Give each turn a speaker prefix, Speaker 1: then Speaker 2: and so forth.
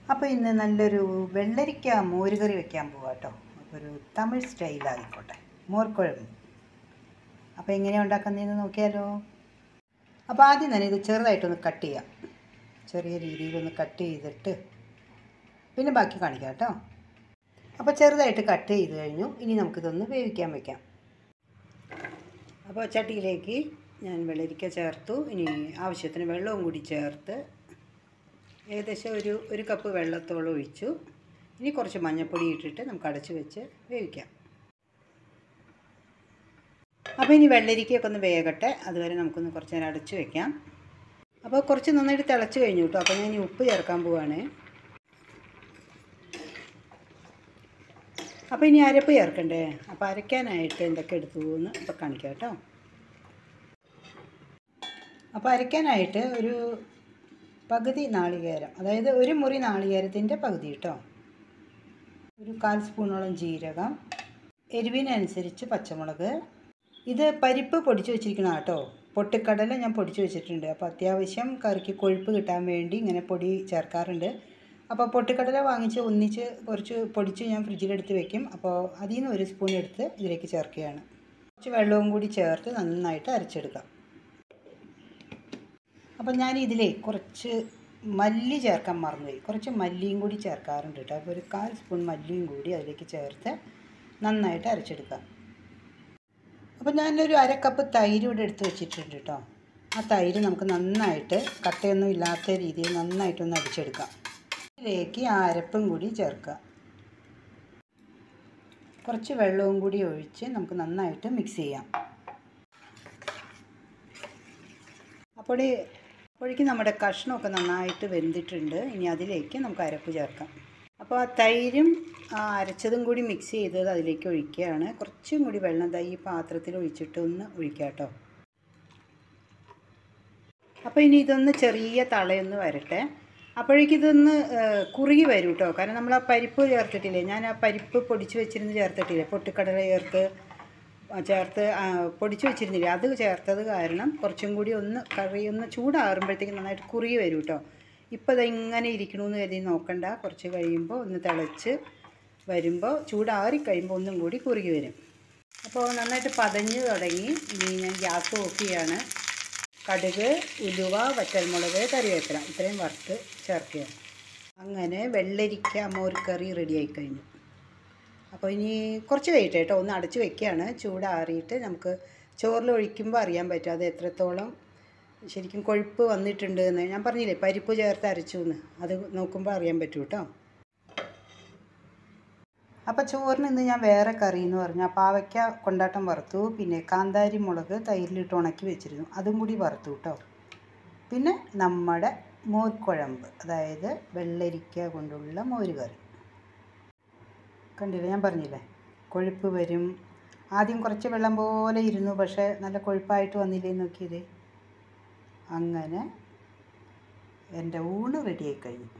Speaker 1: അപ്പോൾ ഇന്ന് നല്ലൊരു വെള്ളരിക്ക മോരുകറി വെക്കാൻ പോവാം കേട്ടോ. അപ്പോൾ ഒരു തമിഴ് സ്റ്റൈലായിക്കോട്ടെ, മോർക്കുഴമ്പ്. അപ്പോൾ എങ്ങനെയാണ് ഉണ്ടാക്കുന്നതെന്ന് നോക്കിയാലോ. അപ്പോൾ ആദ്യം തന്നെ ഇത് ചെറുതായിട്ടൊന്ന് കട്ട് ചെയ്യാം, ചെറിയ രീതിയിലൊന്ന് കട്ട് ചെയ്തിട്ട് പിന്നെ ബാക്കി കാണിക്കാം കേട്ടോ. അപ്പോൾ ചെറുതായിട്ട് കട്ട് ചെയ്ത് കഴിഞ്ഞു. ഇനി നമുക്കിതൊന്ന് വേവിക്കാൻ വയ്ക്കാം. അപ്പോൾ ചട്ടിയിലേക്ക് ഞാൻ വെള്ളരിക്ക ചേർത്തു. ഇനി ആവശ്യത്തിന് വെള്ളവും കൂടി ചേർത്ത് ഏകദേശം ഒരു കപ്പ് വെള്ളത്തോളം ഒഴിച്ചു. ഇനി കുറച്ച് മഞ്ഞൾപ്പൊടി ഇട്ടിട്ട് നമുക്ക് അടച്ച് വെച്ച് വേവിക്കാം. അപ്പോൾ ഇനി വെള്ളരിക്കയൊക്കെ ഒന്ന് വേകട്ടെ, അതുവരെ നമുക്കൊന്ന് കുറച്ച് നേരം അടച്ച് വയ്ക്കാം. അപ്പോൾ കുറച്ച് നന്നായിട്ട് തിളച്ച് കഴിഞ്ഞു കേട്ടോ. അപ്പോൾ ഞാൻ ഉപ്പ് ചേർക്കാൻ പോവുകയാണ്. അപ്പോൾ ഇനി അരപ്പ് ചേർക്കണ്ടേ. അപ്പോൾ അരയ്ക്കാനായിട്ട് എന്തൊക്കെ എടുത്തു എന്ന് ഇപ്പോൾ കാണിക്കാം കേട്ടോ. അപ്പോൾ അരയ്ക്കാനായിട്ട് ഒരു പകുതി നാളികേരം, അതായത് ഒരു മുറി നാളികേരത്തിൻ്റെ പകുതി കേട്ടോ, ഒരു 1/4 സ്പൂണോളം ജീരകം, എരിവിനനുസരിച്ച് പച്ചമുളക്. ഇത് പരിപ്പ് പൊടിച്ച് വെച്ചിരിക്കണം കേട്ടോ. പൊട്ടിക്കടല ഞാൻ പൊടിച്ച് വെച്ചിട്ടുണ്ട്. അപ്പോൾ അത്യാവശ്യം കറിക്ക് കൊഴുപ്പ് കിട്ടാൻ വേണ്ടി ഇങ്ങനെ പൊടി ചേർക്കാറുണ്ട്. അപ്പോൾ പൊട്ടിക്കടല വാങ്ങിച്ച് ഒന്നിച്ച് കുറച്ച് പൊടിച്ച് ഞാൻ ഫ്രിഡ്ജിലെടുത്ത് വെക്കും. അപ്പോൾ അതിൽ നിന്ന് 1 സ്പൂൺ എടുത്ത് ഇതിലേക്ക് ചേർക്കുകയാണ്. കുറച്ച് വെള്ളവും കൂടി ചേർത്ത് നന്നായിട്ട് അരച്ചെടുക്കാം. അപ്പോൾ ഞാൻ ഇതിലേ കുറച്ച് മല്ലി ചേർക്കാൻ മറന്നുപോയി. കുറച്ച് മല്ലിയും കൂടി ചേർക്കാറുണ്ട് കേട്ടോ. അപ്പോൾ ഒരു 1/4 സ്പൂൺ മല്ലിയും കൂടി അതിലേക്ക് ചേർത്ത് നന്നായിട്ട് അരച്ചെടുക്കാം. അപ്പോൾ ഞാനൊരു 1/2 കപ്പ് തൈര് ഇവിടെ എടുത്ത് വെച്ചിട്ടുണ്ട് കേട്ടോ. ആ തൈര് നമുക്ക് നന്നായിട്ട് കട്ടയൊന്നും ഇല്ലാത്ത രീതിയിൽ നന്നായിട്ടൊന്ന് അടിച്ചെടുക്കാം. ഇതിലേക്ക് ആ അരപ്പും കൂടി ചേർക്കുക. കുറച്ച് വെള്ളവും കൂടി ഒഴിച്ച് നമുക്ക് നന്നായിട്ട് മിക്സ് ചെയ്യാം. അപ്പോഴേക്കും നമ്മുടെ കഷ്ണമൊക്കെ നന്നായിട്ട് വെന്തിട്ടുണ്ട്. ഇനി അതിലേക്ക് നമുക്ക് അരപ്പ് ചേർക്കാം. അപ്പോൾ ആ തൈരും ആ അരച്ചതും കൂടി മിക്സ് ചെയ്തത് അതിലേക്ക് ഒഴിക്കുകയാണ്. കുറച്ചും കൂടി വെള്ളം ഈ പാത്രത്തിൽ ഒഴിച്ചിട്ട് ഒന്ന് ഒഴിക്കാം കേട്ടോ. അപ്പോൾ ഇനി ഇതൊന്ന് ചെറിയ തളയൊന്ന് വരട്ടെ. അപ്പോഴേക്കും ഇതൊന്ന് കുറുകി വരും കേട്ടോ. കാരണം നമ്മൾ ആ പരിപ്പ് ചേർത്തിട്ടില്ലേ, ഞാൻ ആ പരിപ്പ് പൊടിച്ച് വെച്ചിരുന്ന് ചേർത്തിട്ടില്ലേ, പൊട്ടിക്കടല ചേർത്ത് പൊടിച്ച് വെച്ചിരുന്നില്ലേ, അത് ചേർത്തത് കാരണം കുറച്ചും കൂടി കറി ഒന്ന് ചൂടാറുമ്പോഴത്തേക്കും നന്നായിട്ട് കുറുകി വരും കേട്ടോ. ഇപ്പോൾ ഇതെങ്ങനെ ഇരിക്കണമെന്ന് കരുതി നോക്കണ്ട. കുറച്ച് കഴിയുമ്പോൾ ഒന്ന് തിളച്ച് വരുമ്പോൾ ചൂടാറി കഴിയുമ്പോൾ ഒന്നും കൂടി കുറുകി വരും. അപ്പോൾ നന്നായിട്ട് പതഞ്ഞ് തുടങ്ങി. ഇനി ഞാൻ ഗ്യാസ് ഓഫ് ചെയ്യാണ്. കടുക്, ഉലുവ, വറ്റൽമുളക്, കറിവേപ്പില ഇത്രയും വറുത്ത് ചേർക്കുക. അങ്ങനെ വെള്ളരിക്ക മോരുകറി റെഡിയായി കഴിഞ്ഞു. അപ്പോൾ ഇനി കുറച്ച് കഴിയട്ടെ കേട്ടോ. ഒന്ന് അടച്ച് വെക്കുകയാണ്. ചൂടാറിയിട്ട് നമുക്ക് ചോറിൽ ഒഴിക്കുമ്പോൾ അറിയാൻ പറ്റും അത് എത്രത്തോളം ശരിക്കും കൊഴുപ്പ് വന്നിട്ടുണ്ട് എന്ന്. ഞാൻ പറഞ്ഞില്ലേ പരിപ്പ് ചേർത്ത് അരച്ചു എന്ന്, അത് നോക്കുമ്പോൾ അറിയാൻ പറ്റും കേട്ടോ. അപ്പോൾ ചോറിന് ഇന്ന് ഞാൻ വേറെ കറി എന്ന് പറഞ്ഞാൽ പാവയ്ക്ക കൊണ്ടാട്ടം വറുത്തു. പിന്നെ കാന്താരി മുളക് തൈരിലിട്ട് ഉണക്കി വെച്ചിരുന്നു, അതും കൂടി വറുത്തു കേട്ടോ. പിന്നെ നമ്മുടെ മോർക്കുഴമ്പ്, അതായത് വെള്ളരിക്ക കൊണ്ടുള്ള മോരുകറി. കണ്ടില്ലേ, ഞാൻ പറഞ്ഞില്ലേ കൊഴുപ്പ് വരും. ആദ്യം കുറച്ച് വെള്ളം പോലെ ഇരുന്നു, പക്ഷേ നല്ല കൊഴുപ്പായിട്ട് വന്നില്ലേ നോക്കിയത്. അങ്ങനെ എൻ്റെ ഊണ് റെഡിയായി കഴിഞ്ഞു.